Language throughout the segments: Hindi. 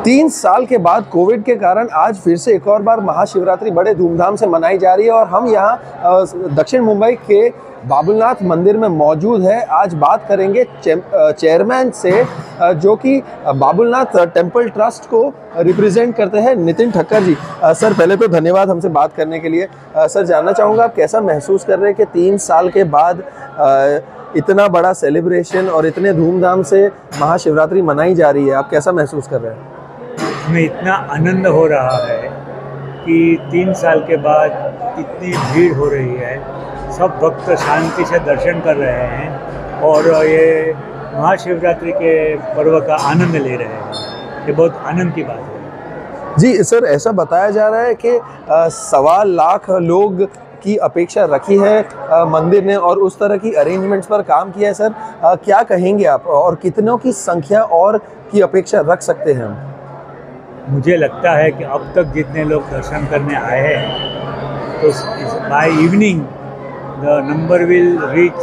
3 साल के बाद कोविड के कारण आज फिर से एक और बार महाशिवरात्रि बड़े धूमधाम से मनाई जा रही है और हम यहाँ दक्षिण मुंबई के बाबुलनाथ मंदिर में मौजूद है। आज बात करेंगे चेयरमैन से जो कि बाबुलनाथ टेम्पल ट्रस्ट को रिप्रेजेंट करते हैं, नितिन ठक्कर जी। सर पहले तो धन्यवाद हमसे बात करने के लिए। सर जानना चाहूँगा आप कैसा महसूस कर रहे हैं कि 3 साल के बाद इतना बड़ा सेलिब्रेशन और इतने धूमधाम से महाशिवरात्रि मनाई जा रही है, आप कैसा महसूस कर रहे हैं? हमें इतना आनंद हो रहा है कि 3 साल के बाद इतनी भीड़ हो रही है, सब भक्त शांति से दर्शन कर रहे हैं और ये महाशिवरात्रि के पर्व का आनंद ले रहे हैं। ये बहुत आनंद की बात है। जी सर, ऐसा बताया जा रहा है कि 1.25 लाख लोग की अपेक्षा रखी है मंदिर ने और उस तरह की अरेंजमेंट्स पर काम किया है। सर क्या कहेंगे आप और कितनों की संख्या और की अपेक्षा रख सकते हैं हम? मुझे लगता है कि अब तक जितने लोग दर्शन करने आए हैं तो by evening the number will reach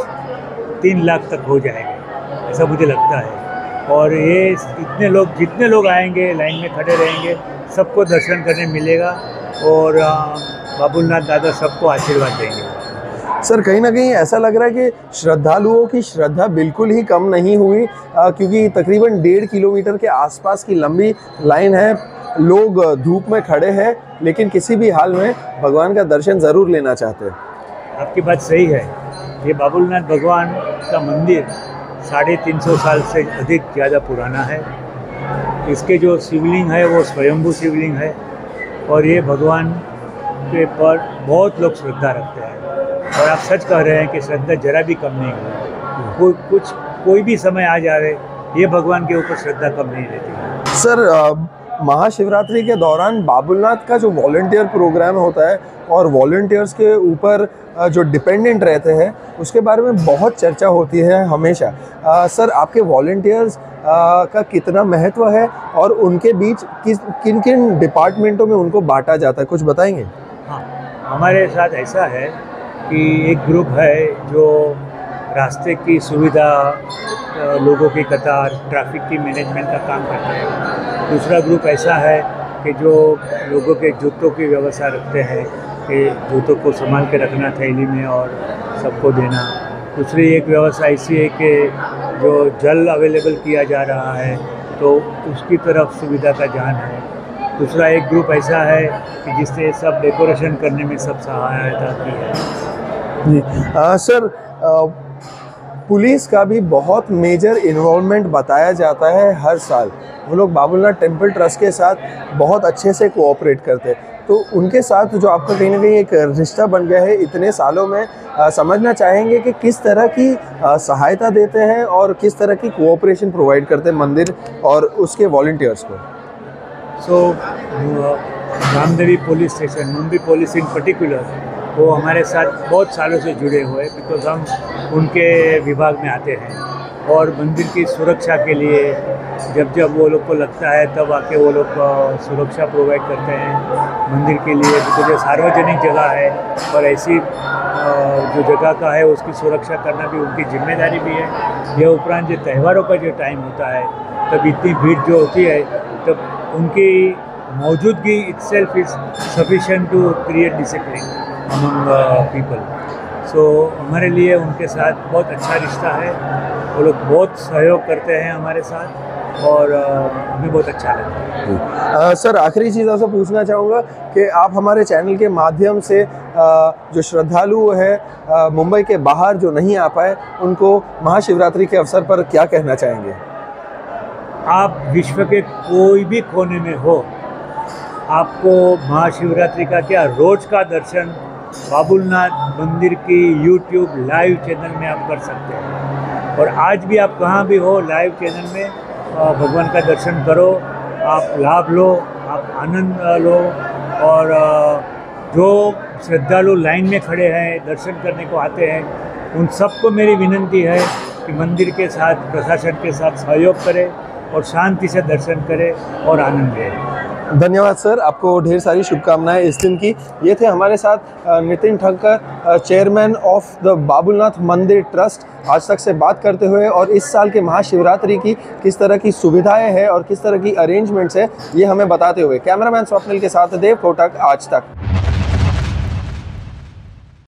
3 lakh तक हो जाएगा, ऐसा मुझे लगता है। और ये इतने लोग जितने लोग आएंगे लाइन में खड़े रहेंगे, सबको दर्शन करने मिलेगा और बाबुलनाथ दादा सबको आशीर्वाद देंगे। सर कहीं ना कहीं ऐसा लग रहा है कि श्रद्धालुओं की श्रद्धा बिल्कुल ही कम नहीं हुई क्योंकि तकरीबन 1.5 किलोमीटर के आसपास की लंबी लाइन है। लोग धूप में खड़े हैं लेकिन किसी भी हाल में भगवान का दर्शन ज़रूर लेना चाहते हैं। आपकी बात सही है। ये बाबुलनाथ भगवान का मंदिर 350 साल से अधिक ज़्यादा पुराना है। इसके जो शिवलिंग है वो स्वयंभू शिवलिंग है और ये भगवान के पर बहुत लोग श्रद्धा रखते हैं और आप सच कह रहे हैं कि श्रद्धा जरा भी कम नहीं हुई। कोई भी समय आ जाए, ये भगवान के ऊपर श्रद्धा कम नहीं रहती। सर महाशिवरात्रि के दौरान बाबुलनाथ का जो वॉलंटियर प्रोग्राम होता है और वॉलंटियर्स के ऊपर जो डिपेंडेंट रहते हैं उसके बारे में बहुत चर्चा होती है हमेशा। सर आपके वॉलंटियर्स का कितना महत्व है और उनके बीच किन किन डिपार्टमेंटों में उनको बांटा जाता है, कुछ बताएंगे? हाँ, हमारे साथ ऐसा है कि एक ग्रुप है जो रास्ते की सुविधा, लोगों की कतार, ट्रैफिक की मैनेजमेंट का काम करते हैं। दूसरा ग्रुप ऐसा है कि जो लोगों के जूतों की व्यवस्था रखते हैं कि जूतों को संभाल के रखना थैली में और सबको देना। दूसरी एक व्यवस्था ऐसी है कि जो जल अवेलेबल किया जा रहा है तो उसकी तरफ सुविधा का ध्यान है। दूसरा एक ग्रुप ऐसा है कि जिससे सब डेकोरेशन करने में सब सहायता की है। जी सर, पुलिस का भी बहुत मेजर इन्वॉल्वमेंट बताया जाता है हर साल। वो लोग बाबुलनाथ टेम्पल ट्रस्ट के साथ बहुत अच्छे से कोऑपरेट करते हैं, तो उनके साथ जो आपका कहीं ना कहीं एक रिश्ता बन गया है इतने सालों में, समझना चाहेंगे कि किस तरह की सहायता देते हैं और किस तरह की कोऑपरेशन प्रोवाइड करते हैं मंदिर और उसके वॉलंटियर्स को। Ramdevi police station, Mumbai police in particular, वो हमारे साथ बहुत सालों से जुड़े हुए हैं बिकॉज हम उनके विभाग में आते हैं और मंदिर की सुरक्षा के लिए जब वो लोग को लगता है तब आके वो लोग सुरक्षा प्रोवाइड करते हैं मंदिर के लिए। बिकॉज ये सार्वजनिक जगह है और ऐसी जो जगह का है उसकी सुरक्षा करना भी उनकी जिम्मेदारी भी है। यह उपरांत जो त्योहारों का जो टाइम होता है तब इतनी भीड़ जो होती है तब उनकी मौजूदगी itself is sufficient to create discipline among people. So हमारे लिए उनके साथ बहुत अच्छा रिश्ता है। वो लोग बहुत सहयोग करते हैं हमारे साथ और हमें बहुत अच्छा लगता है। सर आखिरी चीज़ आपसे पूछना चाहूँगा कि आप हमारे चैनल के माध्यम से जो श्रद्धालु है मुंबई के बाहर जो नहीं आ पाए उनको महाशिवरात्रि के अवसर पर क्या कहना चाहेंगे? आप विश्व के कोई भी कोने में हो, आपको महाशिवरात्रि का क्या रोज का दर्शन बाबुलनाथ मंदिर की YouTube लाइव चैनल में आप कर सकते हैं। और आज भी आप कहाँ भी हो, लाइव चैनल में भगवान का दर्शन करो, आप लाभ लो, आप आनंद लो। और जो श्रद्धालु लाइन में खड़े हैं दर्शन करने को आते हैं, उन सबको मेरी विनती है कि मंदिर के साथ प्रशासन के साथ सहयोग करें और शांति से दर्शन करें और आनंद लें। धन्यवाद सर, आपको ढेर सारी शुभकामनाएं इस दिन की। ये थे हमारे साथ Nitin Thakkar, chairman of the Babulnath Mandir trust, आज तक से बात करते हुए, और इस साल के महाशिवरात्रि की किस तरह की सुविधाएं हैं और किस तरह की अरेंजमेंट्स है ये हमें बताते हुए। कैमरामैन स्वप्निल के साथ देव कोटक, आज तक।